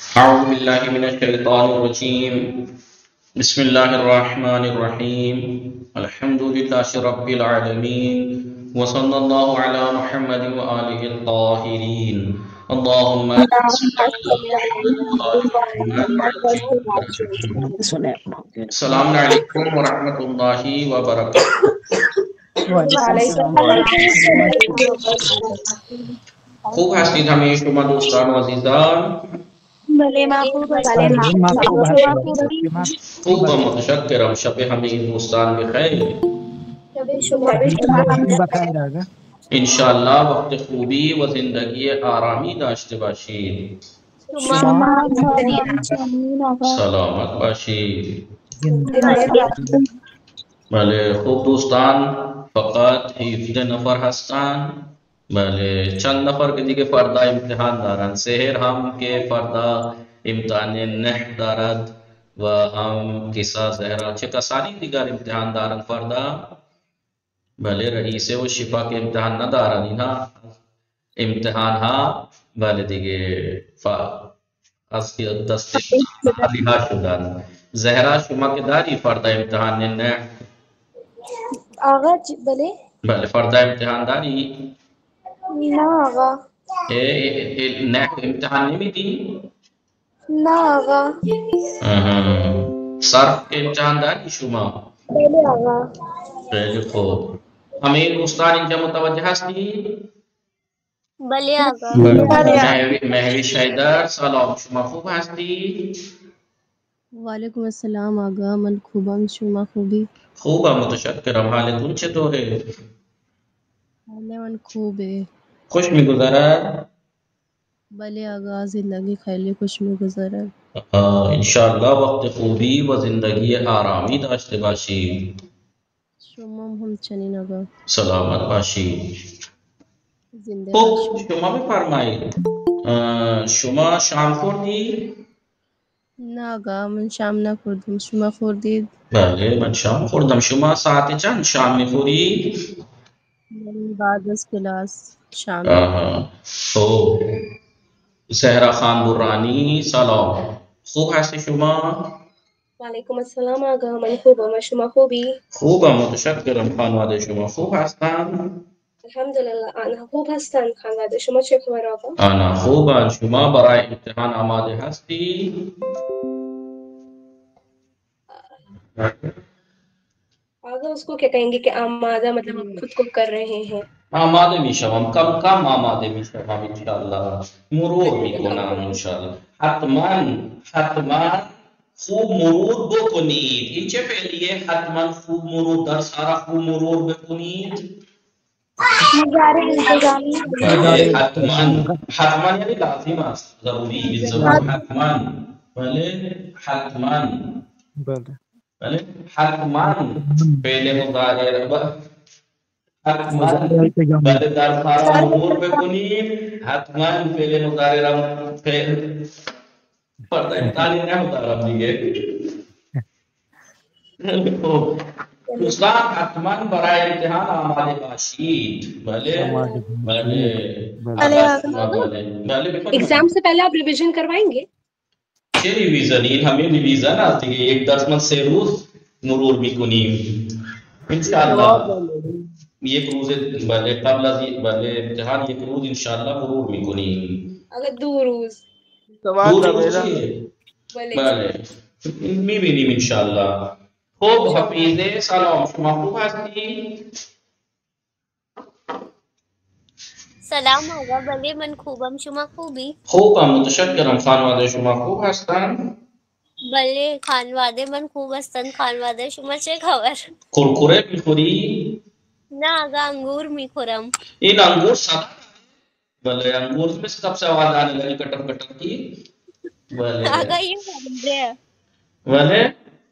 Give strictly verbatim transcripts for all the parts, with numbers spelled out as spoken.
أعوذ بالله من الشيطان الرجيم بسم الله الرحمن الرحيم الحمد لله رب العالمين وصلى الله على محمد وآله الطاهرين اللهم صل على محمد وآل محمد وعجل فرجهم. السلام علیکم ورحمۃ اللہ وبرکاتہ. خوب هستید همه شما دوستان و عزیزان؟ بله محبوب خوب و متشکرم. شب همه دوستان بخیر. انشاءاللہ وقت خوبی و زندگی آرامی داشته باشید. سلامت باشید. بله خوب دوستان، فقط هفده نفر هستن. بله چند نفر که دیگه فردا امتحان دارن. سحر هم که فردا امتحان نحو دارد و هم قصه زهرا. چه کسانی دیگر امتحان دارن فردا؟ بله رئیس و شفا که امتحان ندارن. اینها امتحان ها بله دیگه از دست خالی ها شدن. زهرا شما که داری فردا امتحان نحو؟ آقا بله بله فردا امتحان داری؟ نه آقا نحو امتحان نمیدی؟ نه آقا صرف که امتحان داری شما؟ بله آقا. خیلی خوب. همه دوستان اینجا متوجه هستی؟ بله آقا. مهوش حیدر سلام، شما خوب هستی؟ وعلیکم السلام آقا، من خوبم، شما خوبی؟ خوبم متشکرم. حالتون چطوره؟ حال من خوبه. خوش میگذرد؟ بله آقا، زندگی خیلی خوش میگذره. انشاءاللہ وقت خوبی و زندگی آرامی داشته باشید. شما هم چنین آقا. سلامت باشید. زنده خب باشید. شما بفرمایید شما شام خوردی؟ نه آقا، من شام نخوردم. شما خوردید؟ بله من شام خوردم. شما ساعت چند شام میخوری؟ من بعد از کلاس شام. آها خب زهرا خان برانی سلام، خوب هستی شما؟ وعلیکم السلام آقا، من خوبم. شما خوبی؟ خوبم متشکرم. خانواده شما خوب هستن؟ الحمدلله آنها خوب هستند. خانواده شما چه خبر آقا؟ آنها خوبن. شما برای امتحان آماده هستی؟ آقا اس کو کیا کہیں گے کہ آمادہ مطلب خود کو کر رہے ہیں؟ آماده میشوم، کم کم آماده میشوم انشاءالله. مرور میکنم انشاءالله. حتما حتما خوب مرور بکنید. این چه فعلیه؟ حتما خوب مرور، در سارا خوب مرور بکنید. مضارع انتظامی. بله حتما. حتما یعنی لازم است، ضروری بالضبط. حتما بله حتما بله حتما فعل مضارع حتما بله در سارا مرور بکنید. حتما فعل مضارع را فعل فردا امتحان نحو دارم دیگه. خب دوستان حتما برای امتحان آماده باشید. بله بله بله ایگزام سے پہلے آپ ریویژن کروائیں گے؟ چه ریویزن؟ این همه ریویزن است دیگه. یک درس من سه روز مرور میکنیم انشاءالله. یک روز بله قبل از بله امتحان یک روز انشاءالله مرور میکنیم. اگر دو روز دو روز چیه؟ بله میبینیم انشاءالله. خوب حفیظه سلام، شما خوب هستی؟ سلام آقا، بله من خوبم، شما خوبی؟ خوبم متشکرم. خانواده شما خوب هستن؟ بله خانواده من خوب هستن. خانواده شما چه خبر؟ کرکره میخوری؟ نه آقا انگور میخورم. این انگور ساده بله انگور میں سب سے آواز آنے لگی کٹر کٹر کی. بله آقا یہ بنده بله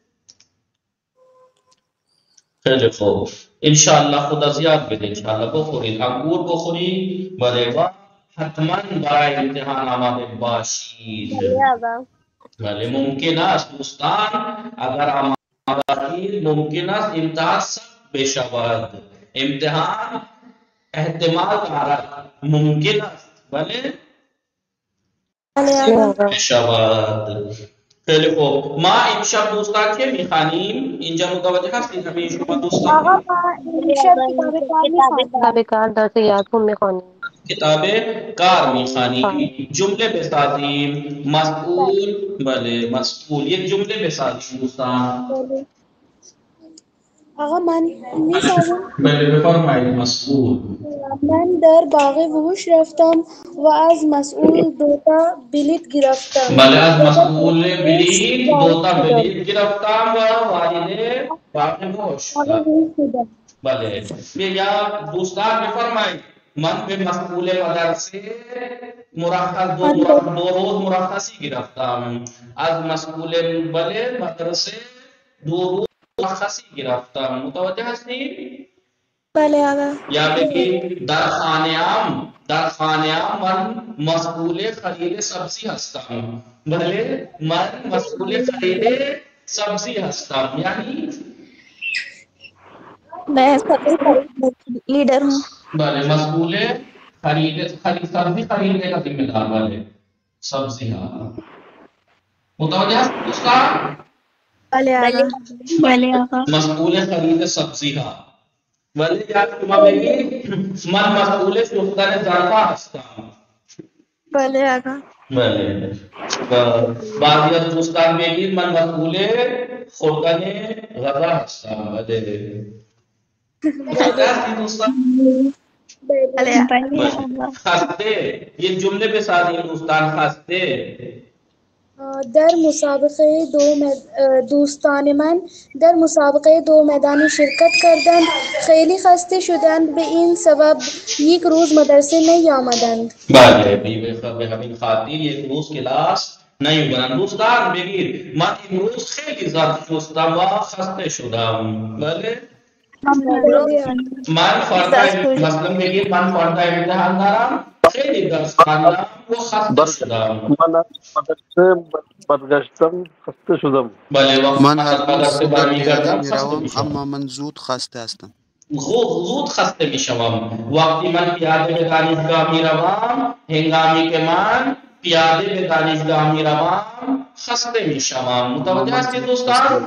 خیلی خوب انشاءالله. خدا زیاد بده انشاءالله. بخورید انگور بخورید. بله و حتما برای امتحان آماده باشید. بله آقا. بله ممکن است دوستان اگر آماده باشید ممکن است امتحان سخت بشود. امتحان احتمال دارد، ممکن است. بله آقا. شباد. خیلی خوب. ما امشب دوستان چه میخوانیم؟ اینجا متوجه هستید همه شما دوستان؟ آقا ما امشب کتاب کار میخوانیم. کتاب کار درس یادکم میخوانیم. کتاب کار میخوانیم. جمله بسازیم. مسئول، بله مسئول. یک جمله بسازیم دوستان. آقا من میسازم. بله بفرمایید. مسئول. من در باغ وحوش رفتم و از مسئول دوتا بلیط گرفتم. بله از مسئول بلیط دوتا بلیط گرفتم و وارد باغ وحوش. بله یا دوستان بفرمایید. من به مسئول مدرسه مرخص دو, دو روز مرخصی گرفتم. از مسئول بله مدرسه دو روز مرخصی گرفتم. متوجه هستید؟ بله آقا. یا بگید در خانه‌ام در خانه‌ام من مسئول خرید سبزی هستم. بله من مسئول خرید سبزی هستم. یعنی میں سبزی لیڈر ہوں. بله مسئول خرید خرید سبزی خریدنے کا ذمہ دار. بله سبزی ها. متوجه هست دوستان؟ بله آقا. بله آقا. مسئول خرید سبزی ها. ولی یاد شما بگید من مسئول شستن ظرفا هستم. بله آقا. بله. بعضی از دوستان بگید من مسئول خوردن غذا هستم. بله. متوجه دوستان؟ بله. خسته. یک جمله بسازید دوستان. خسته. در مسابقه دو مد... دوستان من در مسابقه دو میدانی شرکت کردند. خیلی خسته شدند، به این سبب یک روز مدرسه نیامدند. بله به همین خاطر یک روز کلاس نیومدند. دوستان بگید من امروز خیلی ظرف شستم و خسته شدم. بله من فردا مثلا بگید من فردا امتحان دارم خیلی درس خواندم و خسته شدم. من مدرسه برگشتم خسته شدم. بله وقت من از مدرسه برمیگردم خسته میشم. اما من زود خسته هستم. زود زود خسته میشم. وقتی من پیاده به دانشگاه میروم، هنگامی که من پیاده به دانشگاه میروم خسته میشم. متوجه هستید دوستان؟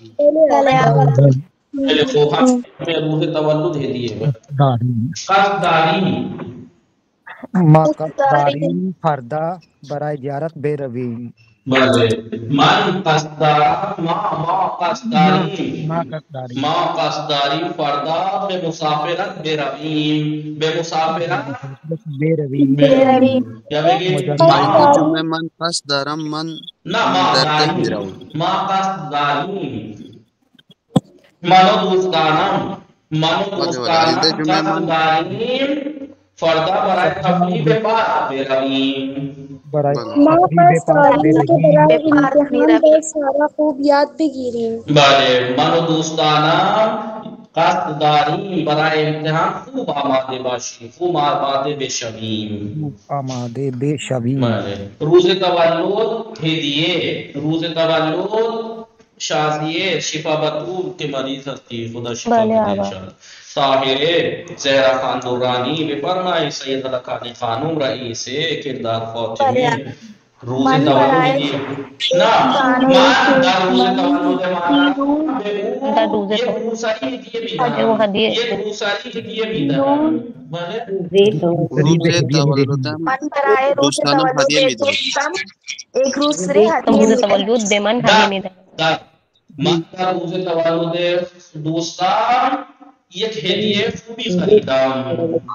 خیلی خوب. هم به روز تولد هدیه قصدداری. ما قصدداریم فردا برای زیارت برویم. بله من قصددارم ما ما قصدداریم ما قصدداریم فردا به مسافرت برویم. به مسافرت برویم. یا بگید جمله من قصد دارم من نه ما داریم. ما قصدداریم منو دوستانم منو دوستانم قصد داریم فردا برای تفریح به پارک برویم. ما قصد داریم که برای امتحان به سارا خوب یاد بگیریم. بله منو دوستانم قصد داریم برای امتحان خوب آماده باشیم، خوب آماده بشویم. آماده بشویم. بله روز تولد هدیه. روز تولد شازیه شفا بطول که مریض هستی خدا شفا بده انشاءالله. طاهره زهرا خان دورانی بفرمایی. سید علقانی خانم رئیس کردار فاطمه. روز تولد نه من در روز تولد من یک روسری هدیه میدم. یک روسری هدیه میدم. بله روز تولدم دوستانم هدیه میدم. ایک روسری هدیه تولد به من هدیه میدم. من در روز تولد دوستان یک هدیه خوبی خریدم.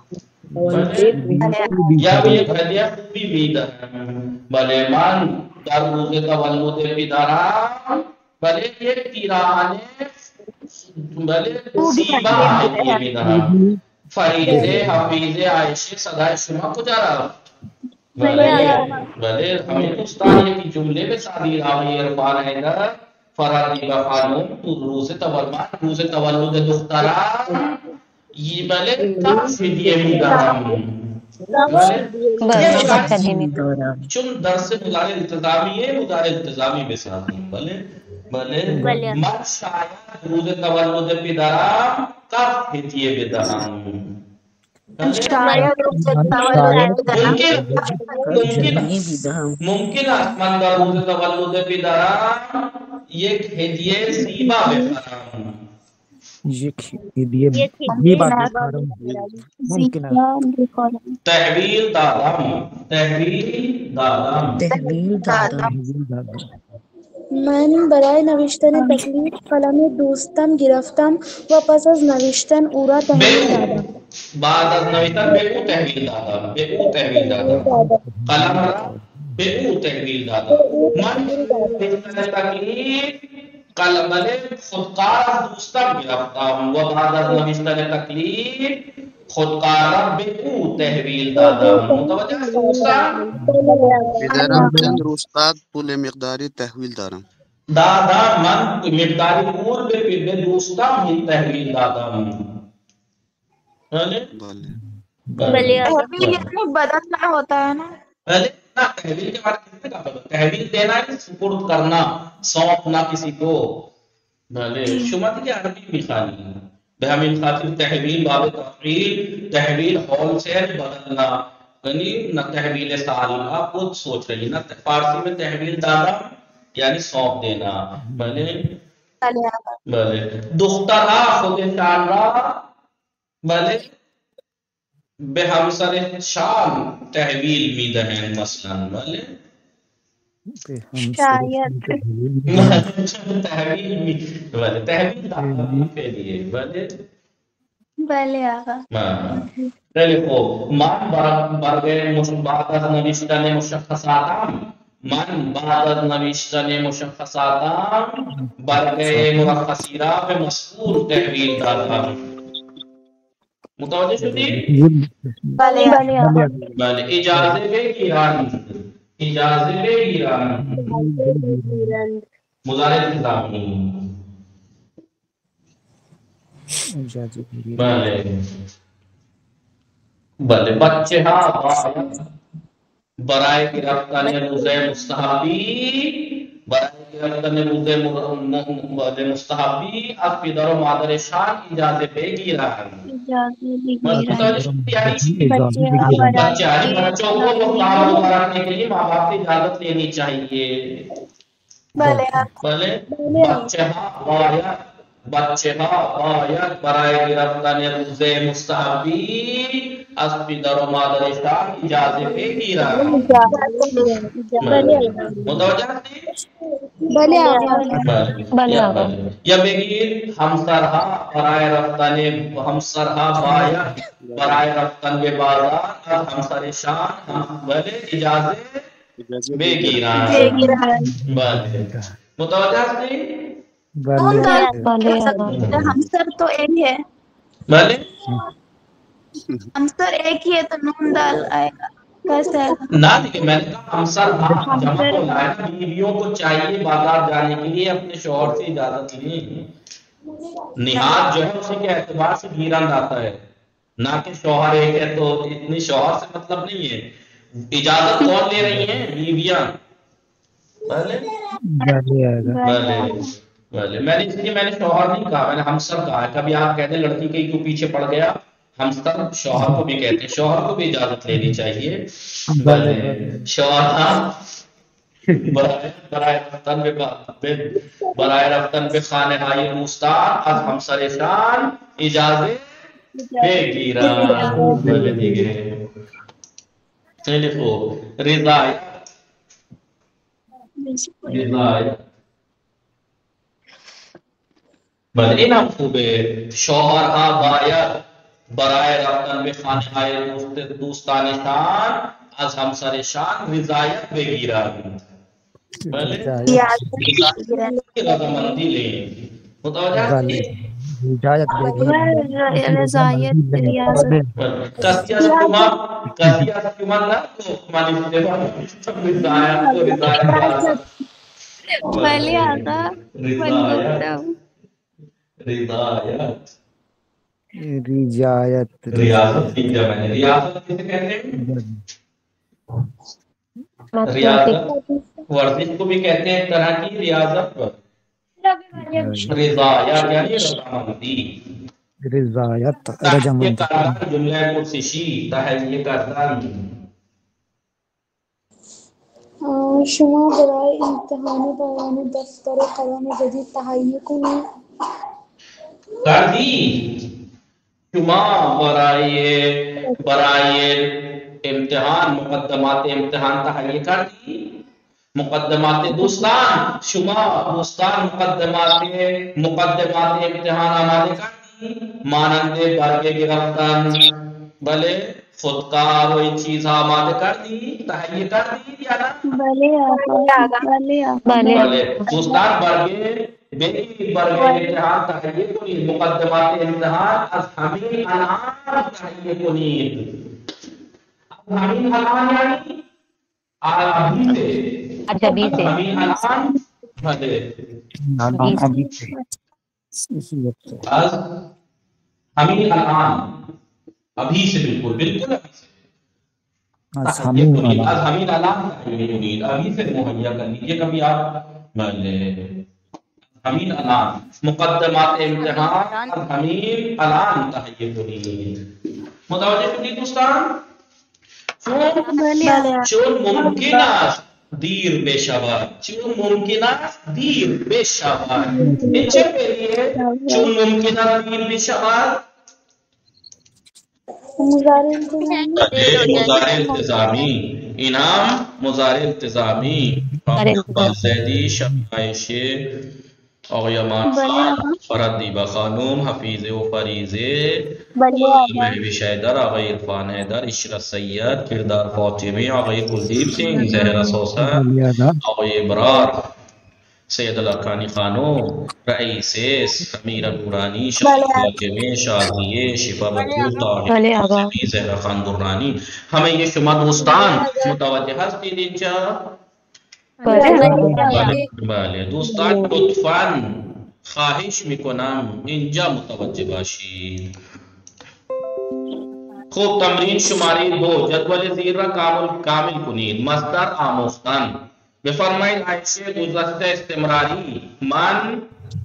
یا یک هدیه خوبی میدم. بله من در روز تولد پدرم بله یک پیراهن بله زیبا هدیه میدم. فریده حفیظه عایشه صدای شما کجا رفت؟ بله بله همه دوستان یکی جمله بسازید. آقای عرفان حیدر فرادیبا خانم روز تولد روز تولد دخترم یہ بله کاش هدیه میدم. چون درس مدار التزامیه مدار التزامی بسازیم. بله بله من شاید روز تولد پدرم کاش هدیه بدم. شاید ممکن است من در روز تولد پدرم یک هدیه زیبا بخرم. یک هدیه زیبا بخرم ممکن است. تحویل دادم تحویل دادم تحویل دادم. من برای نوشتن تکلیف قلم دوستم گرفتم و پس از نوشتن او را تحویل دادم. بعد از نوشتن به او تحویل دادم به او تحویل دادم قلم را به او تحویل دادم. من نوشتن تکلیف قلم خودکار از دوستم گرفتم و بعد از نوشتن تکلیف خودکار را به او تحویل دادم. متوجه است دوستان؟ پدرم چند روز قبل پول مقداری تحویل دارم. دادا من مقداری پول به به دوستم ہی تحویل دادم. بله بلے بدلنا ہوتا ہے نا. بله نہ تحویل کے بارے میں کہا تحویل دینا ہے سپرد کرنا سونپنا کسی کو. بله شما دیگه عربی میخوانی به همین خاطر تحویل باب تفعیل تحویل ہول سیل بدلنا یعنی نہ تحویل سال آپ خود سوچ رہی نا فارسی میں تحویل دادا یعنی سونپ دینا. بله بله دخترها خودشان را بله به همسر شام تحویل میدهند مثلا. بله شاید تحویل می بله تحویل دادن کے لیے. بله بله آقا. خیلی خوب. من برای بعد از نوشتن مشخصاتم من بعد از نوشتن مشخصاتم برای مرخصی را به مسئول تحویل دادم. متوجه شدید؟ بله بله بله اجازه بگیرند اجازه بگیرند مضارع التزامی. بله بله بچه ها باید برای گرفتن روز مستحبی برای گرفتن روز مستحبی از پدر و مادرشان اجازه بگیرند. بچے بچوں کو مقام کرنے کے لیے ماں باپ کی اجازت لینی چاہیے. بله بچه ها باید بچه ها باید برای گرفتن روز مستحبی از پدر و مادرشان اجازه بگیرند. متوجه هستید؟ بله آقا. بله یا بگیر همسرها برای رفتن همسرها باید برای رفتن به بازار از همسرشان بله اجازه بگیرند. بله متوجه هستید؟ ہمسر تو ایک ہی ہے. بله ہمسر ایک ہی ہے تو نون دال آئے گا کیسے آئے گا؟ نہ دیکھیں میں نے کہا ہمسر ہاں جمع کو لائے بیویوں کو چاہیے بازار جانے کے لیے اپنے شوہر سے اجازت لیں. نہاد جو ہے اسی کے اعتبار سے گیرند آتا ہے نہ کہ شوہر ایک ہے تو اتنی شوہر سے مطلب نہیں ہے. اجازت کون لے رہی ہیں؟ بیویاں. بله بله بله میں نے اس لیے میں نے شوہر نہیں کہا میں نے ہمسر کہا ہے. کبھی آپ کہتے ہیں لڑکی کہیں کیوں پیچھے پڑ گیا ہمسر شوہر کو بھی کہتے ہیں. شوہر کو بھی اجازت لینی چاہیے. بله شوہر برای رفتن به برای رفتن به خانه های دوستان از همسرشان اجازه بگیرند. بله دیگه خیلی خوب. رضایت رضایت بله این هم خوبه. شوهرها باید برای رفتن به خانه های دوستانشان از همسرشان رضایت بگیرند. بله رضامندی لیں. متوجه هستید؟ رضایت رضایت ریاضت کسی از شما کسی از شما نه من اشتباه رضایت و رضایت بله آقا من گفتم رضایت رجایت ریاضت کی جمع ہے. ریاضت کسے کہتے ہیں؟ ریاضت ورزش کو بھی کہتے ہیں ایک طرح کی ریاضت. رضایت یعنی رضامندی. رضایت تحیه رجمند کردن جمله پرسشی تحیه کردن. آه، شما برای امتحان بیان دفتر قلم جدید تهیه کنید. کردی شما برای برای امتحان مقدمات امتحان تهیه کردی. مقدمات دوستان شما دوستان مقدمات مقدمات امتحان آماده کردی مانند برگه گرفتن بله خودکار و چیز آماده کردی تهیه کردی یا نه؟ بله آقا. بله آقا. بله دوستان برگه بگی برگه امتحان تهیه کنید مقدمات امتحان از همین الان تهیه کنید. از همین الان یعنی ابھی سے ابھی سے همین الان بله الان ابھی سے اسی وقت سے از همین الان ابھی سے بالکل بالکل ابھی سے از تهیه همین کنید الان از همین الان تهیه کنید ابھی سے مہیا کر لیجیے کبھی آپ بله همین الان مقدمات امتحان از همین الان تهیه کنید. متوجه شدید دوستان؟ چون چون ممکن است دیر بشود چون ممکن است دیر بشود این چه فعلیه؟ چون ممکن است دیر بشود مضارع انتظامی. مضارع التزامی این هم مضارع التزامی زیدی شمایشی آقای امان خان فرادیبا خانم حفیظه و فریزه مهوی شیدر آقای عرفان حیدر اشرت سید کردار فاطمی آقای کلدیپ سنگھ زهرا سوسن آقای ابرار سید الارکانی خانم رئیس امیر نورانی شفیع جمی شازیه شفا بطول طاهر زهرا خان درانی همه یہ شما دوستان متوجه هستید اینجا؟ بله دوستان لطفاً خواهش میکنم اینجا متوجه باشید. خوب تمرین شماری دو جدول زیر را کامل کامل کنید. مصدر آموختن بفرمایید عایشه گذشته استمراری من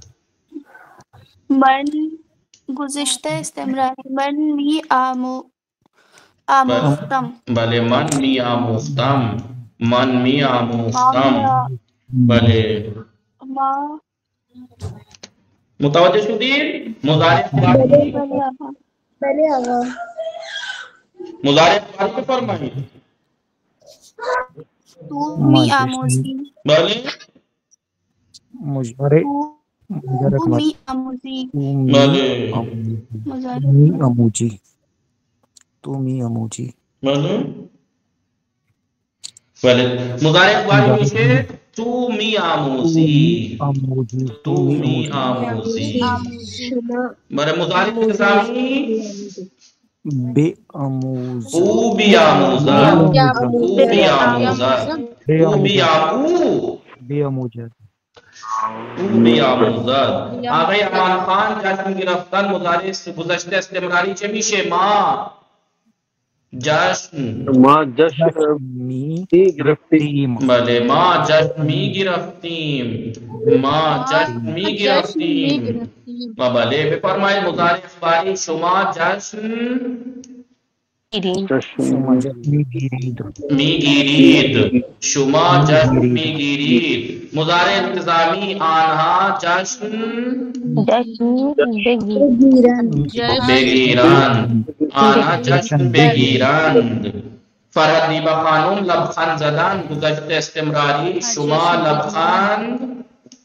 من گذشته استمراری من می آمو آموختم. بله من می آموختم من می آموختم بله ما متوجه شدید؟ مضارع بله بله آقا. بله آقا. مضارع فعلی بفرمایید. تو می آموزی. بله مضارع مضارع تو می آموزی. بله می آموزی تو می آموزی بله بله مضارع فعلی میشه تو می آموزی آموزی تو می آموزی. بله مضارع التزامی بے آموز او بیاموزد او بیاموزد او بیامو بے آموزد او بیاموزد. آقای امان خان جشن گرفتن مضارع گذشته استمراری چه میشه؟ ما جشن ما جشن می گرفتیم. بله ما جشن می گرفتیم ما جشن می گرفتیم. و بله بفرمایید مضارع اخباری شما جشن شما می گیرید می گیرید شما جشن می گیرید. مضارع التزامی آنها جشن بگیرند آنها جشن بگیرند. فرادیبا خانم لبخند زدن گذشته استمراری شما لبخند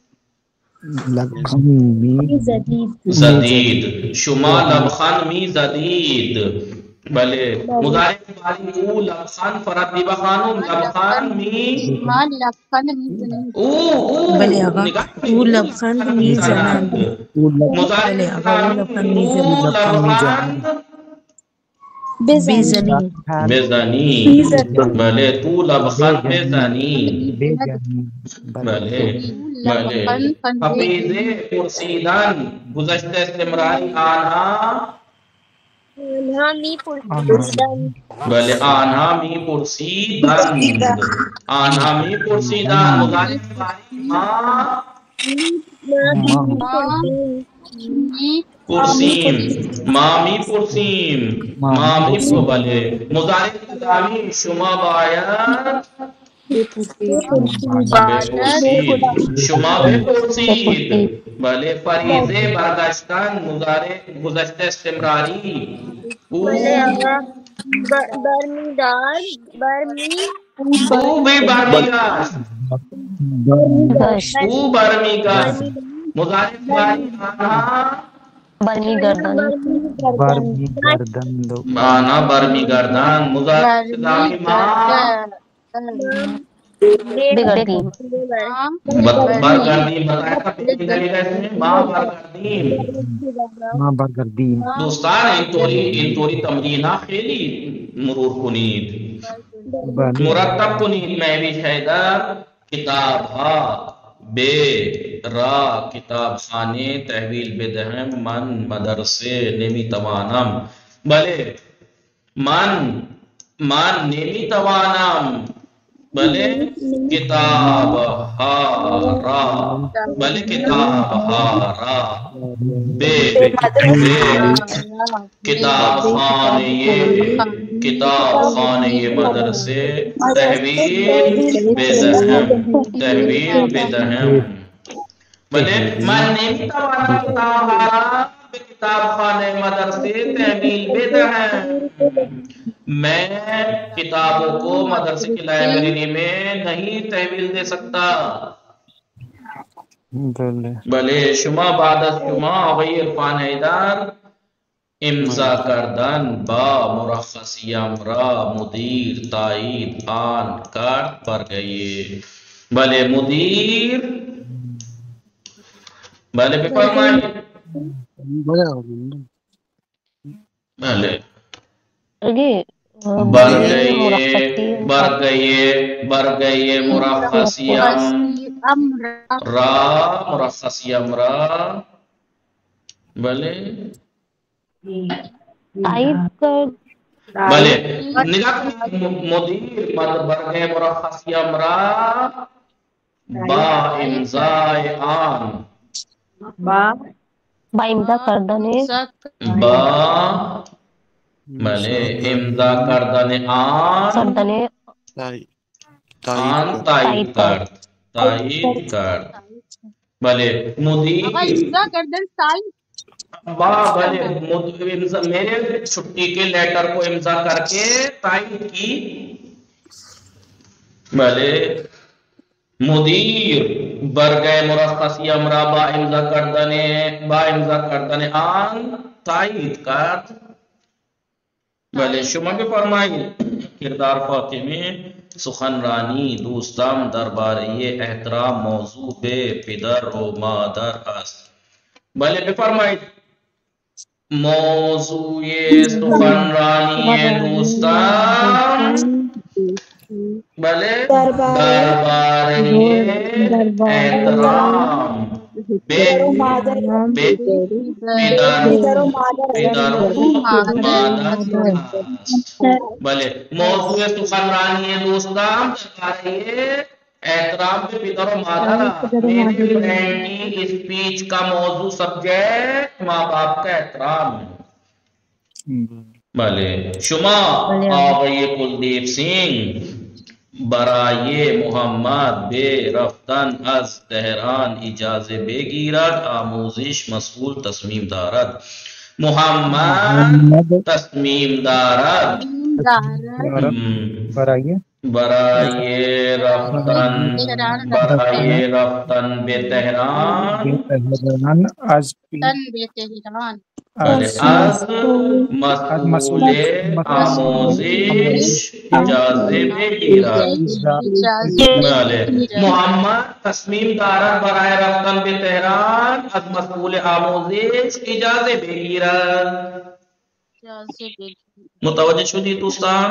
لبخند می زدید شما لبخند می زدید. بله مضارع فعلی او لبخند فرادیبا خانم لبخند می ما لبخند می او او بله آقا او لبخند می زنند. مضارع بله آقا او لبخند می او زنند. لبخند بزنید بزنید. بله تو لبخند بزنید. بله بله حفیظه پرسیدن گذشته استمراری آنها آنها می پرسیدند. بله آنها می پرسیدند آنها می پرسیدند. مضارع فعلی ما پرسیم مامی پرسیم مامی کو بلے مضارع الزامی شما باید بپرسید شما بپرسید بلے فریضه برگشتن مضارع گذشته استمراری او برمیدار برمی او بھی برمیگشت او برمیگشت مضارع فاعل آنها برمی گردن برمی گردن دو آنا برمیگردن مضارع الزامی ما بگردیم برگردیم بتایا تھا پہلی دلیل ہے اس میں ماں برگردیم ما برگردیم دوستان اینطوری اینطوری تمرینہ خیلی مرور کنید بله مرتب کنید مهوش حیدر کتاب ها بے را کتاب خانه تحویل بدهم من مدرسه نمیتوانم بله من من نمیتوانم بله کتاب ها را بله کتاب ها را بے بے کتاب خانه کتاب خانه مدرسه تحویل بدهم تحویل بدهم بله من نمیتوانم کتاب ها را به کتاب خانه مدرسه تحویل بدهم میں کتابوں کو مدرسے کی لائبریری میں نہیں تحویل دے سکتا بله بلے شما بعد از شما آقای عرفان حیدر امضا کردن با مرخصی امرا مدیر تائید آن کارت پر گئیے بلے مدیر بلے پہ فرمائیں بلے بر گئیے بر گئیے بر گئیے مرخصی امرا مرخصی امرا بلے بلے نگاہ مدیر بر گئے مرخصی امرا با امضاء آن با امضا کردن با بلے امضا کردن آن تائید آن تائید کرد تائید کرد بلے مدیر با بلے میرے چھٹی کے لیٹر کو امضا کر کے تائید کی بلے مدیر بر گئے مرخصی امرا با امضا کردن با امضا کردن آن تائید کرد بلے شما بھی فرمائی کردار فاطمه سخنرانی دوستان درباره احترام موضوع به پدر و مادر است بلے بفرمائید موضوع سخنرانی دوستان بلے درباره احترام بے پدر پدر و مادر بلے موضوع سخنرانی دوستان درباره احترام پہ پدر و مادر میری فرینڈ کی اسپیچ کا موضوع سبجیکٹ ماں باپ کا احترام ہے بلے شما آقای کلدیپ سنگھ برای محمد بے رفتن از تهران اجازه بگیرد آموزش مسئول تصمیم دارد محمد تصمیم دارد برای برای رفتن برای رفتن به تهران تهران از از مسئول آموزش اجازه بگیرد بله محمد تصمیم دارد برای رفتن به تهران از مسئول آموزش اجازه بگیرد متوجه شدی دوستان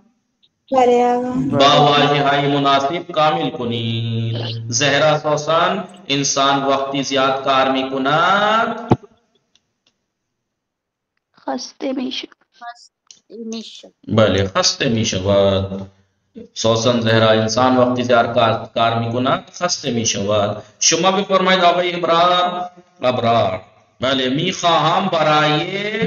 با واجه‌های مناسب کامل کنید زهرا سوسن انسان وقتی زیاد کار میکند خسته میشه بله خسته میشود سوسن زهرا انسان وقتی زیاد کار میکند خسته میشود شما بفرمایید آقای ابرار ابرار بله میخواهم برای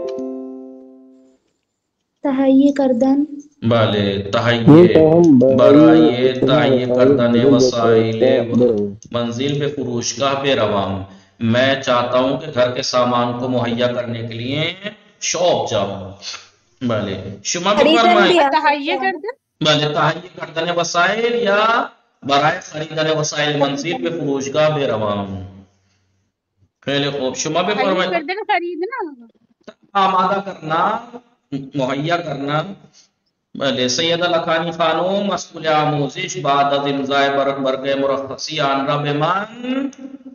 تهیه کردن بله تهیه برای تهیه کردن وسائل منزل به فروشگاه بروم. میں چاہتا ہوں کہ گھر کے سامان کو مہیا کرنے کے لیے شاپ جاؤں. بله شما بفرمایید. تهیه کردن بله تهیه کردن وسائل یا برای خریدن وسائل منزل به فروشگاه بروم. خیلی خوب شما تهیه بفرمایید. کردن خریدنا آمادہ کرنا مہیا کرنا. بله سیدہ لکھانی خانم مسئول آموزش بعد از امضای برگه مرخصی آن را به من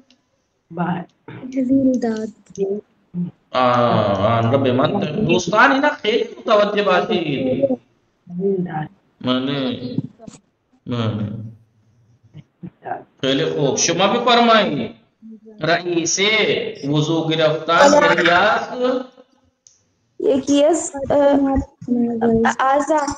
تحویل داد. آن را به من دوستان اینا خیلی متوجه باشید. بله بله خیلی خوب شما بفرمایید. رئیس وضو گرفتن الیاس یکیس آزا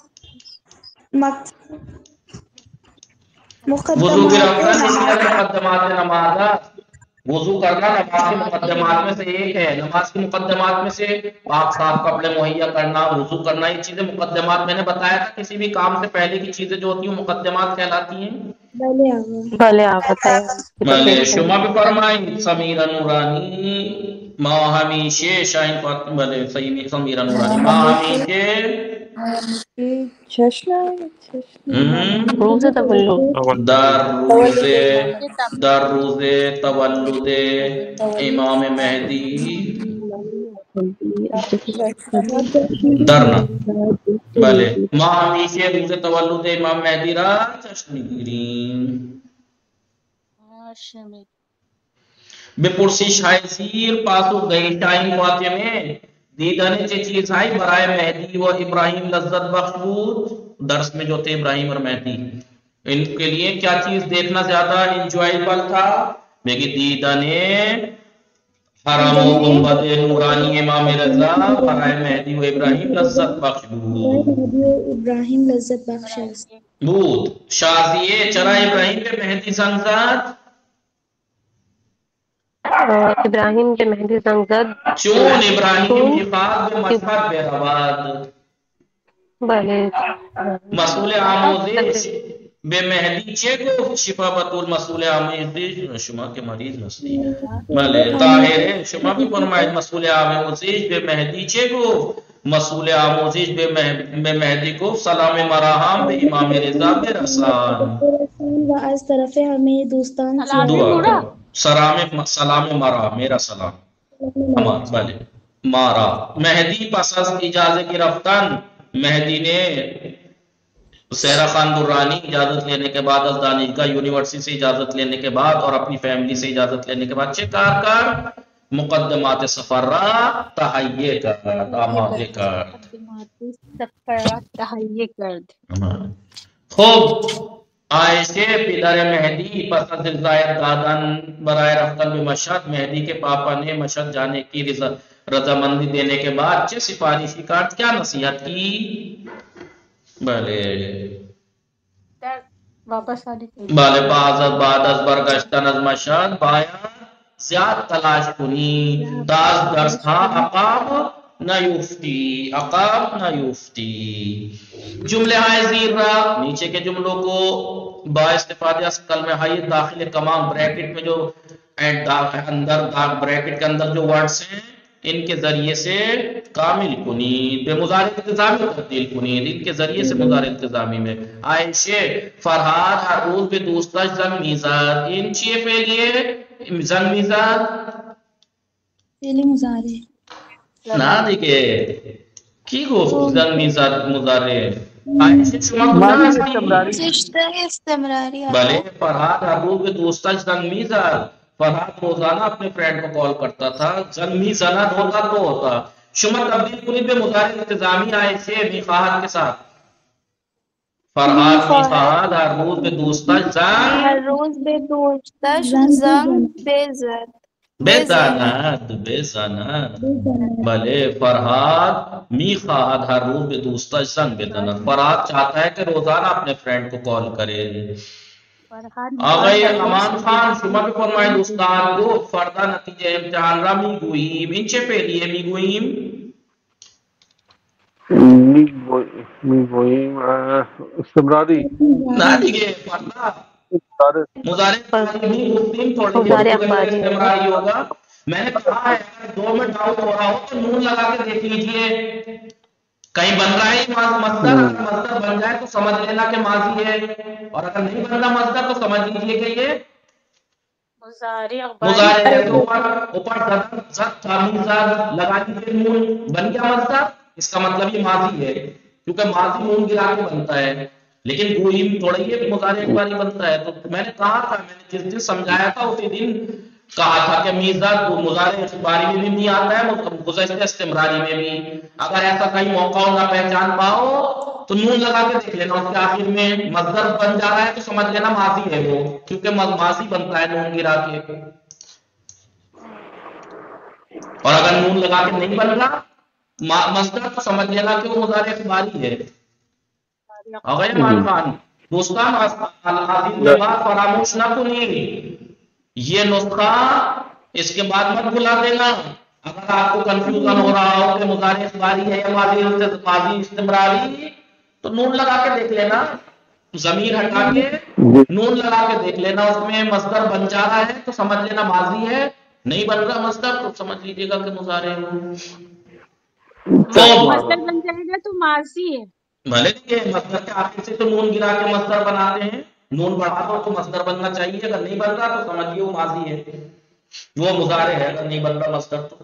وضو گرفتن الیاس مقدمات نماز. وضو کرنا نماز کے مقدمات میں سے ایک ہے. نماز کے مقدمات میں سے پاک صاف کپڑے مہیا کرنا وضو کرنا یہ چیزیں مقدمات. میں نے بتایا تھا کسی بھی کام سے پہلے کی چیزیں جو ہوتی ہیں مقدمات کہلاتی ہیں. بھلے آپ بتائیں. بله شما بفرمایید. سمیرہ نورانی ما همیشه شاین فاطمه. بله صحیح سمیرہ نورانی ما همیشه روز تولد در روز در روز تولد امام مہدی درنا. بله ما همیشه روز تولد امام مهدی را جشن میگیریم. به پرسش های زیر پاسخ دهید. شاهین فاطمه دیدن چه چیزهایی برای مهدی و ابراہیم لذت بخش بود. درس میں جو تھے ابراہیم اور مہدی ان کے لیے کیا چیز دیکھنا زیادہ انجوائیبل تھا؟ بگی دیدن حرم و گنبد نورانی امام رضا برای مہدی و ابراہیم لذت بخش بود. ابراہیم لذت بخش بود. شازیه چرا ابراہیم به مهدی زنگ زد؟ ابراہیم کے مہدی زنگ زد چون ابراہیم میقات به مشهد برود. بله مسئول آموزش به مهدی چه گفت؟ شفا بطول مسئول آموزش شما که مریض هستی. بله طاهره شما بفرمایید. مسئول آموزش به مهدی چه گفت؟ مسئول آموزش به مهدی گفت سلام مراهم به امام رضا برسان و از طرف همه دوستان دعا سلام سلام مرا میرا سلام ہمارا. بله مارا مهدی پس از اجازه گرفتن مہدی نے سہرا خان درانی اجازت لینے کے بعد از دانشگاہ یونیورسٹی سے اجازت لینے کے بعد اور اپنی فیملی سے اجازت لینے کے بعد چه کار کر؟ مقدمات سفر را تهیه کرد. آماده کرد. سفر را تهیه کرد. خوب عائشہ پدر مہدی پس از ظاہر دادن برائے رفتن به مشهد مہدی کے پاپا نے مشهد جانے کی رضا رضامندی دینے کے بعد چه سفارشی کارت کیا نصیحت کی؟ بله واپس آنے کے بله بعد از برگشتن از مشهد باید زیاد تلاش کنی تا از درس ها عقاب نیفتی عقاب نیفتی. جملے های زیر را نیچے کے جملوں کو با استفادہ از کلمہ های داخل کمان بریکٹ میں جو اندر بریکٹ کے اندر جو ورڈز ہیں ان کے ذریعے سے کامل کنید. بے مضارع التزامی تبدیل کنید. ان کے ذریعے سے مضارع التزامی میں عائشہ فرحاد ہر روز به دوستاش زن میزد. این چیه فعلیه؟ زن میزد فعل مضارع نه دیگه کی گفت زن میزد مضارع؟ عائشہ شما کجا هستی؟ استمراری. بله فرحاد ہر روز به دوستاش زن میزد. فرحاد روزانہ اپنے فرینڈ کو کال کرتا تھا. زن میزد ہوتا تو ہوتا. شما تبدیل کنید به مضارع التزامی عائشہ میخواهد کے ساتھ. فرحاد میخواهد ہر روز به دوستاش زن هر روز به دوستاش زن بزد. بزند بزند. بله فرحاد میخواهد ہر روز به دوستاش زن بزند. فرحاد چاہتا ہے کہ روزانہ اپنے فرینڈ کو کال کرے. آقای امان خان شما بفرمایید استاد گفت فردا نتیجه امتحان را میگوییم. این چه فعلیه میگوییم؟ میگوییم استمراری. نه دیگه فردا مضارع اخباری گفتیم تھوڑی استمراری ہوگا. میں نے کہا ہے اگر دو میں ڈاؤٹ ہو رہا ہو تو نون لگا کے دیکھ لیجئے کہیں بن رہا ہے مصدر. اگر مصدر بن جائے تو سمجھ لینا کہ ماضی ہے، اور اگر نہیں بن رہا مصدر تو سمجھ لیجئے کہ یہ مضارع ہے. تو اوپر زد تامیل زد لگا دیجئے نون، بن گیا مصدر. اس کا مطلب یہ ماضی ہے کیونکہ ماضی نون گرا کے بنتا ہے، لیکن گوئیم تھوڑا یہ مضارع اخباری بنتا ہے. تو میں نے کہا تھا، میں نے جس دن سمجھایا تھا اسی دن کہا تھا کہ میزات مضارع اخباری میں بھی نہیں آتا ہے، گزشتہ استمراری میں بھی. اگر ایسا کہیں موقع ہو نہ پہچان پاؤ تو نون لگا کے دیکھ لینا، اس کے آخر میں مصدر بن جا رہا ہے تو سمجھ لینا ماضی ہے وہ، کیونکہ ماضی بنتا ہے نون گرا کے. اور اگر نون لگا کے نہیں بن رہا مصدر تو سمجھ لینا کہ وہ مضارع اخباری ہے. آقای امان خان دوستان العزیز میں بات فراموش نہ کنی، یہ نسخہ اس کے بعد مت بھلا دینا. اگر آپ کو کنفیوژن ہو رہا ہو کہ مضارع اخباری ہے یا ماضی ماضی استمراری تو نون لگا کے دیکھ لینا، ضمیر ہٹا کے نون لگا کے دیکھ لینا. اس میں مصدر بن جا رہا ہے تو سمجھ لینا ماضی ہے، نہیں بن رہا مصدر تو سمجھ لیجیے گا کہ مضارع ہے. مصدر بن جائے گا تو ماضی ہے. بھلے کہ مصدر کے آخر سے تو نون گرا کے مصدر بناتے ہیں، نون بڑھا دو تو مصدر بننا چاہیے. اگر نہیں بن رہا تو سمجھیے وہ ماضی ہے، وہ مضارع ہے. اگر نہیں بن رہا مصدر تو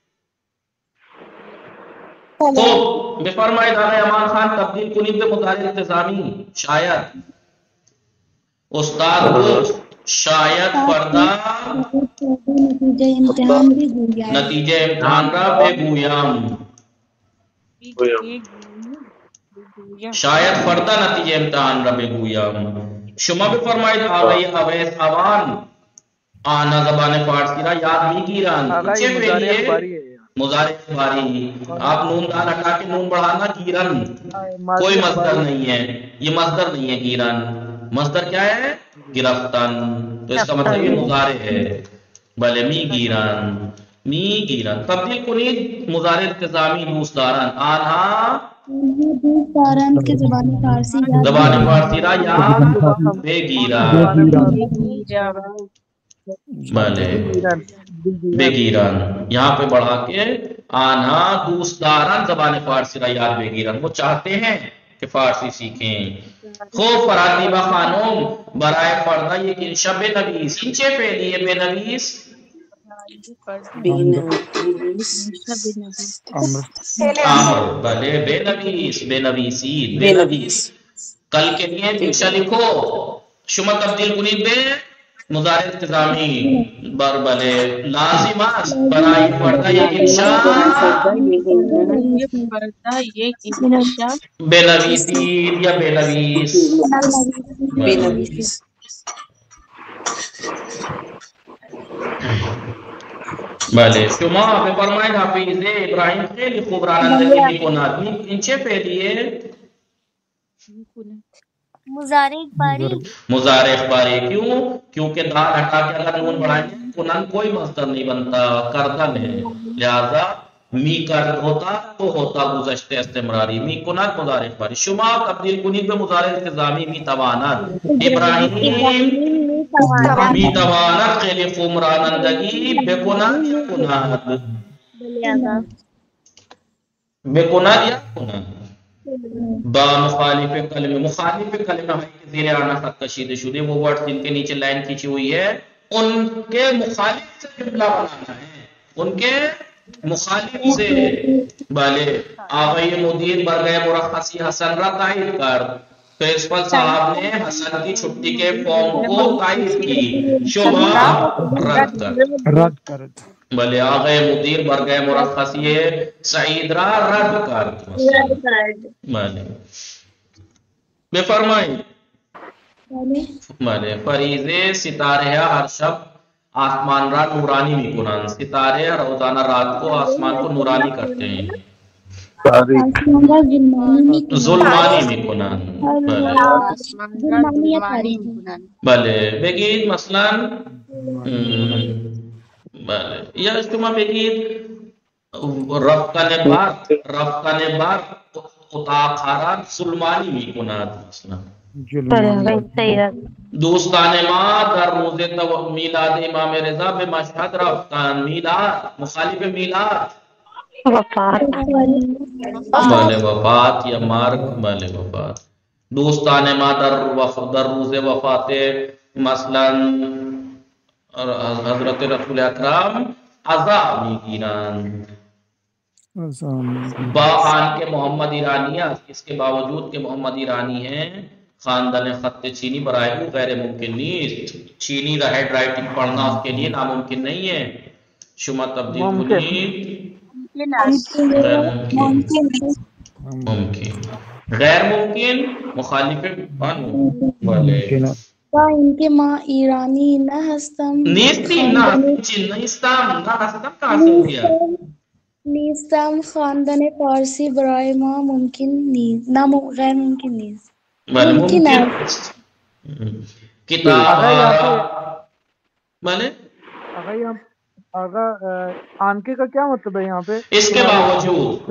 خوب بفرمائید آقای امان خان تبدیل کنید به مضارع التزامی. شاید استاد گفت شاید فردا نتیجه امتحان را بگویم. شاید فردا نتیجه امتحان را بگویم. شما بفرمایید آقای اویس اوان آنا زبان فارسی را یاد میگیرند. چه فعلیه؟ مضارع اخباری. آپ نون دال ہٹا کے نون بڑھانا گیرن، کوئی مصدر نہیں ہے، یہ مصدر نہیں ہے گیرن. مصدر کیا ہے؟ گرفتن. تو اس کا مطلب یہ مضارع ہے. بلے می گیرن می گیرن. تبدیل کنید مضارع التزامی دوستداران. آنها دوستداران کے زبان فارسی زبان فارسی را یاد بگیرن. بلے بگیرن یہاں پہ بڑھا کے آنها دوستداران زبان فارسی را یاد بگیرن. وہ چاہتے ہیں کہ فارسی سیکھیں. خوب فراتیبہ خانم برائے فردا یہ انشاء بے نویس. این چه فعلیه بے نویس؟ امر. بلے بے نویس بے نویسید بے نویس. کل کے لیے انشاء لکھو. شما تبدیل کنید بے مضارع التزامی. بر بلے لازم است برای فردا یک انشاء بے نویسید یا بے نویس. بے نویس. بله شما بفرمایید حافظ ابراهیم خیلی خوب رانندگی میکند. این چه فعلیه؟ مضارع اخباری. مضارع اخباری. کیوں؟ کیونکہ دال ہٹا کے اگر نون بڑھائیں کنن کوئی مصدر نہیں بنتا، کردن ہے. لہذا می کرد ہوتا تو ہوتا گزشتہ استمراری. می کنن مضارع اخباری. شما تبدیل کنید به مضارع التزامی. می تواند. ابراهیم می تواند خیلی خوب رانندگی بکند یا کند؟ بکند یا کند. با مخالف کلمہ. مخالف کلمہ ہے کہ زیر آنا خط کشیدہ شدے، وہ ورڈ جن کے نیچے لائن کھینچی ہوئی ہے ان کے مخالف سے جملہ بنانا ہے، ان کے مخالف سے. بلے آغای مدیر برگئے مرخصی حسن را تائید کر. پرنسپل صاحب نے حسن کی چھٹی کے فارم کو تائید کی. شما رد کر. رد کر. بلے آغای مدیر برگئے مرخصی سعید را رد کر. بلے بفرمائیں. بلے فریضے ستارے ہر شب آسمان را نورانی میکنن. ستارے روزانہ رات کو آسمان کو نورانی کرتے ہیں. zulmani میکنن. بله بگید مثلا بله یا شما بگید رفتن برق رفتن برق اتاق ظلمانی میکند مثلا. دوستان ما در روز میلاد امام رضا به مشهد رفتن. میلاد مخالف میلاد وفات بله وفات یا مرگ. بله وفات. دوستان ما در وفات در روز وفات مثلا حضرت رسول اکرم عزا میگیرند با آن کے محمد ایرانی ہے. اس کے باوجود کہ محمد ایرانی ہیں خاندان خط چینی برائے وہ غیر ممکن نہیں. چینی ہینڈ رائٹنگ پڑھنا اس کے لیے ناممکن نہیں ہے. شما تبدیل کنید غیر ممکن ممکن غیر ممکن مخالف والے ان کے ماں ایرانی نہ ہستم نیستی نہ نیستم نہ ہستم کہاں سے ہو گیا نیستم خاندان فارسی برائے ماں ممکن نیز نہ غیر ممکن نیز ممکن ہے. کتاب بلے آگا آنکے کا کیا مطلب ہے یہاں پہ؟ اس کے باوجود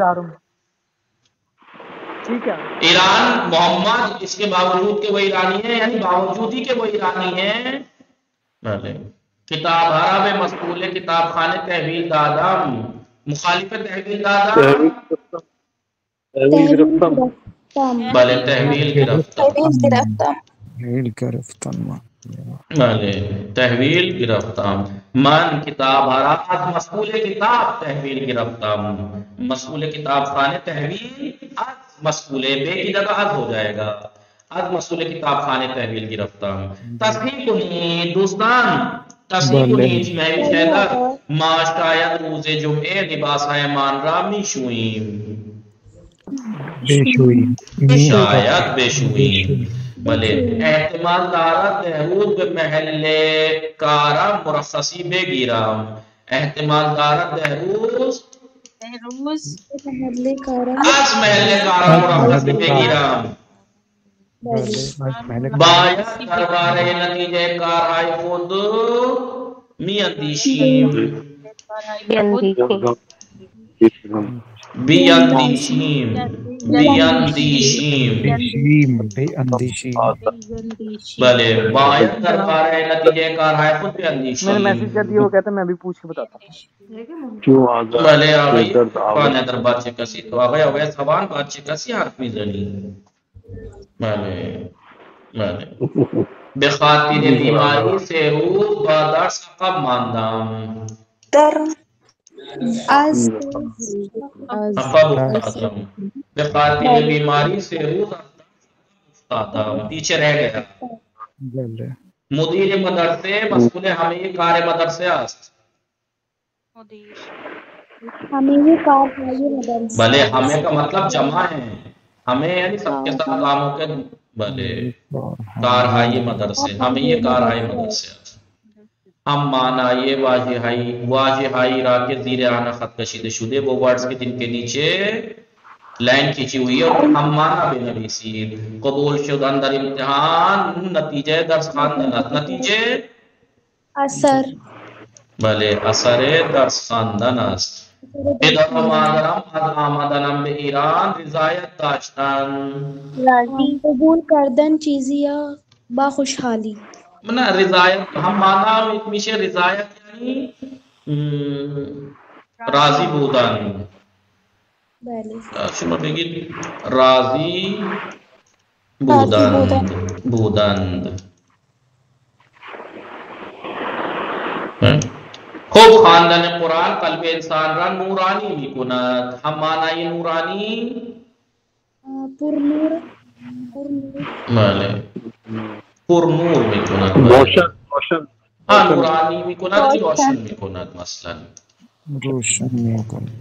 ٹھیک ہے ایران محمد اس کے باوجود کہ وہ ایرانی ہیں یعنی باوجود ہی کہ وہ ایرانی ہیں. بلے کتاب عرب مسئول کتاب خانے تحویل دادم مخالف تحویل دادم بلے تحویل گرفتم بلے تحویل گرفتم. من کتاب عرب مسئول کتاب تحویل گرفتم. مسئول کتاب خانے تحویل از مسئول بے کی جگہ از ہو جائے گا. از مسئول کتاب خانے تحویل گرفتم. تصحیح کنید دوستان تصحیح کنید. محوی شیدر ما شاید روز جمعے لباس ایمان را می شوئیم شاید بشوئیم. بلے احتمال دارد بہرود به محل کارم مرخصی بگیرم. احتمال دارد بہروز از محل کارم مرخصی بگیرم. باید درباره نتیجه کارهای خود می اندیشیم بیاندیشیم بیاندیشیم بلے باید درباره نتیجه کارهای خود بیاندیشیم. میں نے میسج کر دیا وہ کہتا ہے میں بھی پوچھ کے بتاتا ہوں. بلے آگئی پانے در بچه کسی تو آگئی آگئی سوان بچه کسی حرف می زنی. بلے بلے بخاطر بیماری سے روز با درس قب ماندم در از بخاطر بیماری سے روز استادم پیچھے رہ گیا. مدیر مدرسے مسئول ہمیں کار مدرسے است. ہمیں کار مدرسے بلے ہمیں کا مطلب جمع ہے. ہمیں یعنی سب کے ساتھ کاموں کے بلے کار ہائی مدرسے ہمیں یہ کار ہائی مدرسے است. ہم مانا یہ واجہائی واجہائی را کے زیر آنا خط کشیدہ شدے وہ ورڈز کے جن کے نیچے لائن کھینچی ہوئی ہے اور ہم مانا بے نویسید. قبول شد اندر امتحان نتیجے درس خواندن نتیجے اثر بلے اثر درس خواندن است. ادھر مادرم از آمدنم به ایران رضایت داشتن قبول کردن چیزیا با خوشحالی. منا رضایت ہم مانا میشه رضایت یعنی راضی بودن. شما بگید راضی بودند بودند. خوب خواندن قرآن قلب انسان را نورانی می کند. ہم معنی نورانی پر نور بله پر نور می کند. روشن روشن ہاں نورانی می کند روشن می کند مثلا روشن می کند.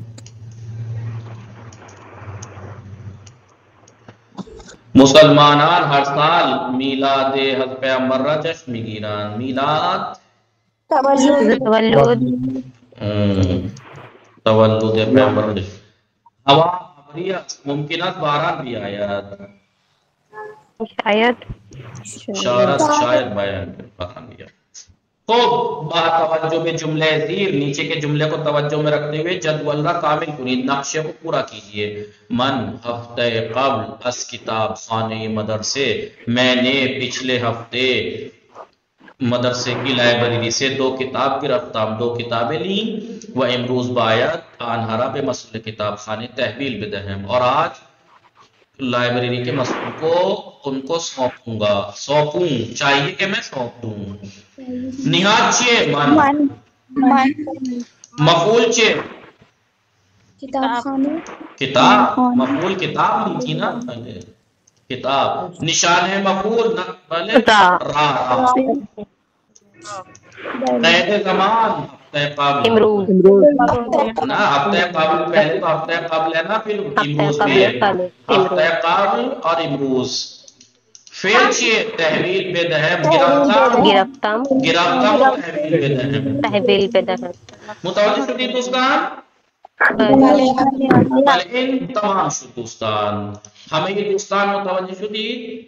مسلمانان ہر سال میلاد حضرت پیغمبر را جشن می گیرند. میلاد تولد تولد پیغمبر. ہوا ممکن است باران بھی آید. شاید شارت شاید باید باران بھی آید. خوب با توجہ میں جملے زیر نیچے کے جملے کو توجہ میں رکھتے ہوئے جدول را کامل کنید، نقشے کو پورا کیجئے. من ہفتے قبل از کتاب خانہ مدرسے، میں نے پچھلے ہفتے مدرسے کی لائبریری سے دو کتاب گرفتم، دو کتابیں لیں. و امروز باید آنہرا بے مسئول کتاب خانے تحویل بدہم، اور آج لائبریری کے مسئول کو ان کو سونپوں گا. سونپوں چاہیے کہ میں سونپ دوں. نہاد چیئے من مفعول چیئے کتاب خانہ کتاب مفعول کتاب نہیں تھی نا کتاب. نشان ہے مفعول بلے را. قید زمان ہفتہ قبل نا، ہفتہ قبل پہلے تو ہفتہ قبل ہے نا، پھر امروز بھی ہے. ہفتہ قبل اور امروز. فعل چیئے تحویل بدہم، گرفتم گرفتم گرفتم و تحویل بدہم. تحویل بدہم. متوجہ شدی دوستان؟ بلے ان تمام شد دوستان. ہمیں یہ دوستان متوجہ شدی؟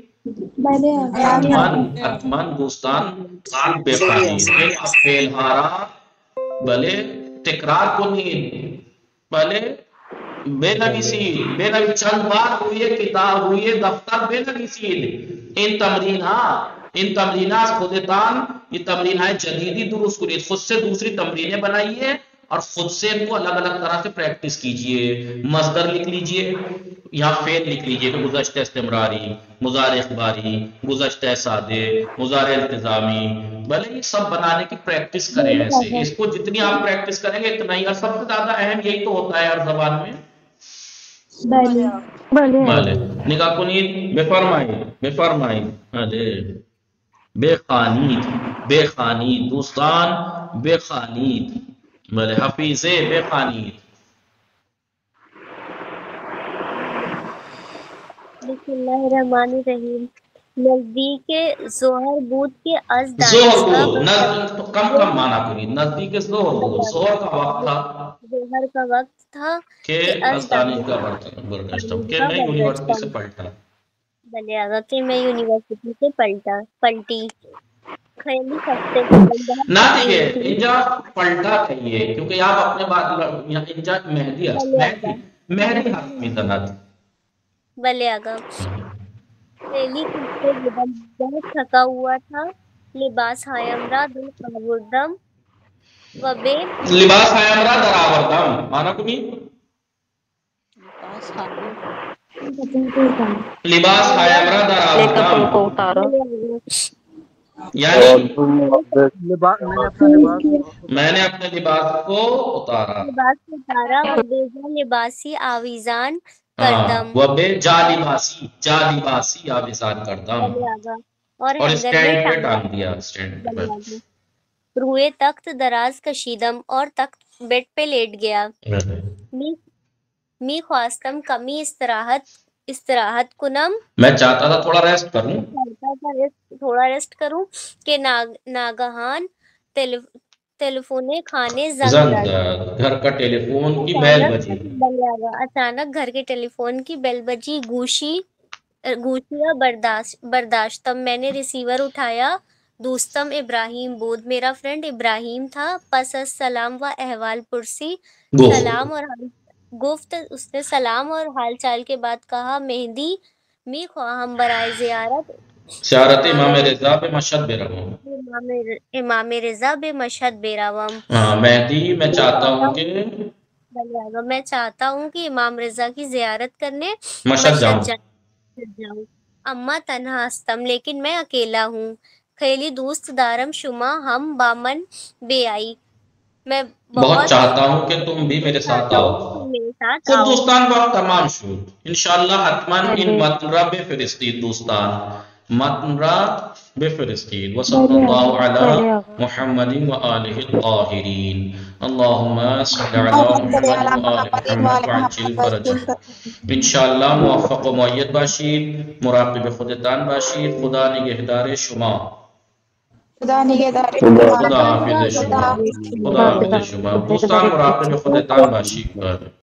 اتمن اتمن دوستان قلب بخانی ان افعال ہارا بلے تکرار کنید، بلے بے نویسید، بے نویسید چند بار ہوئے کتاب ہوئے دفتر بے نویسید. ان تمرینات ان تمرینات خودتان یہ تمرینات جدیدی درست کنید، خود سے دوسری تمرینیں بنائیے اور خود سے ان کو الگ الگ طرح سے پریکٹس کیجئے. مصدر لکھ لیجئے یا فعل لکھ لیجئے کہ گزشتہ استمراری، مضارع اخباری، گزشتہ سادے، مضارع التزامی. بھلے یہ سب بنانے کی پریکٹس کریں. ایسے اس کو جتنی آپ پریکٹس کریں گے اتنا ہی. اور سب سے زیادہ اہم یہی تو ہوتا ہے ہر زبان میں. بھلے نگاہ کنید بے فرمائی بے فرمائی بھلے بے خانید بے خانید دوستان بے خانید. بھلے حفیظے بے خانید. بسم اللہ الرحمن الرحیم. نزدیک ظہر بود کے از ظہر دانشگاہ بود نزد کم کم معنی کنید. نزدیک ظہر بود، ظہر کا وقت تھا ظہر کا وقت تھا کہ از دانشگاہ برگشتم کہ میں یونیورسٹی سے پلٹا. بلے آگا کہ میں یونیورسٹی سے پلٹا پلٹی. خیلی ہفتے کے نہ دیکھئے انجا پلٹا کہیے کیونکہ آپ اپنے بات یہاں انجا مہدی ہے مہدی مہدی حکمی تنات. بلے آگا خیلی ہفتے بہت تھکا ہوا تھا. لباس ہایمرا دل کاوردم و بے لباس ہایمرا در آوردم مانا کنی لباس ہایمرا در آوردم یعنی میں نے اپنے لباس کو اتارا. لباس اتارا و بیجا لباسی آویزان کردم وہ بے جا لباسی جا لباسی آویزان کردم اور اسٹینڈ پہ ٹانگ دیا. اسٹینڈ پہ روئے تخت دراز کشیدم اور تخت بیڈ پہ لیٹ گیا. می خواستم کمی استراحت استراحت کنم میں چاہتا تھا تھوڑا ریسٹ کروں تھوڑا ریسٹ کروں کہ ناگہان ٹیلیفون خانے زنگ گھر کا ٹیلی فون کی بیل بجی. اچانک گھر کے ٹیلی فون کی بیل بجی. گوشی گوشیا برداشت برداشتم میں نے ریسیور اٹھایا. دوستم ابراہیم بود میرا فرینڈ ابراہیم تھا. پس از سلام و احوال پرسی سلام اور گفت اس نے سلام اور حال چال کے بعد کہا مہدی می خواہم برائے زیارت زیارت امام رضا بے مشہد بے روم امام رضا بے مشہد بے روم. مہدی میں چاہتا ہوں کہ میں چاہتا ہوں کہ امام رضا کی زیارت کرنے مشہد جاؤں. اما تنہا ہستم لیکن میں اکیلا ہوں. خیلی دوست دارم شما ہم بامن بے آئی میں بہت چاہتا ہوں کہ تم بھی میرے ساتھ آؤ. تو دوستان وقت تمام شد. انشاءاللہ حتماً ان متن را بفرستید دوستان، متن را بفرستید. وصلی اللہ علی محمد و آلہ الطاہرین. اللہم صلی علی محمد و آل محمد وعجل فرجہ. انشاءاللہ موفق و معید باشید، مراقب خودتان باشید. خدا نگہدار شما. خدا نگہدار خدا حافظ شما. خدا حافظ شما. دوستان مراقب خودتان باشید.